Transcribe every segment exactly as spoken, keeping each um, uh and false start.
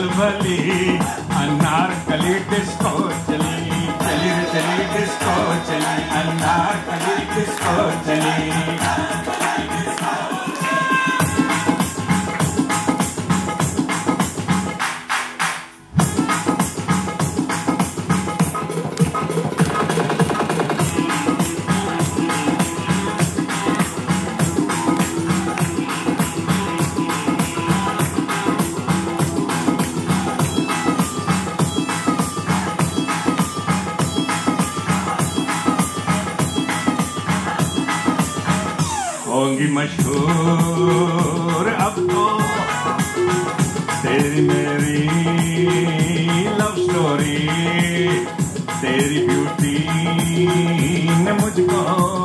खलबली, अनारकली डिस्को चली, चली रे चली डिस्को चली, अनारकली डिस्को चली। होंगी मशहूर अब तो तेरी मेरी लव स्टोरी, तेरी ब्यूटी ने मुझको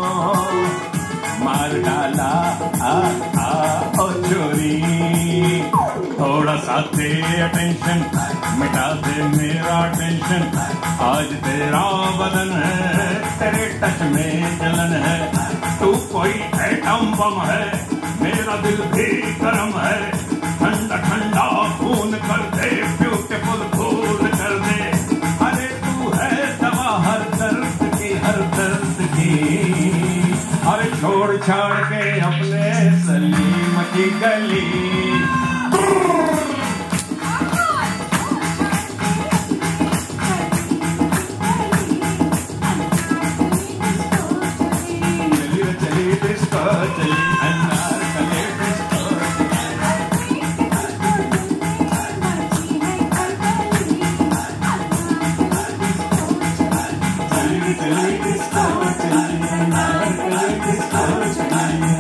मार डाला आ आ ओ चोरी। थोड़ा सा दे अटेंशन, मिटा दे मेरा टेंशन, आज तेरा बदन है, तेरे टच में जलन है। तू कोई एटम बम है, मेरा दिल भी गरम है, ठंडा ठंडा खून कर दे, ब्यूटीफुल फूल कर दे। अरे तू है दवा हर दर्द की, हर दर्द की। अरे छोड़ छाड़ के अपने सलीम की गली, Disco, disco, disco, disco, disco, disco, disco, disco, disco, disco, disco, disco, disco, disco, disco, disco, disco, disco,